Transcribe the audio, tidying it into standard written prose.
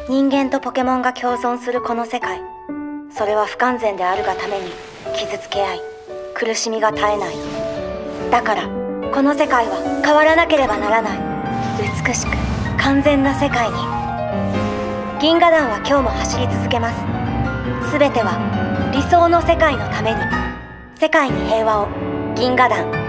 人間とポケモンが共存するこの世界、それは不完全であるがために傷つけ合い、苦しみが絶えない。だからこの世界は変わらなければならない。美しく完全な世界に。銀河団は今日も走り続けます。すべては理想の世界のために。世界に平和を、銀河団。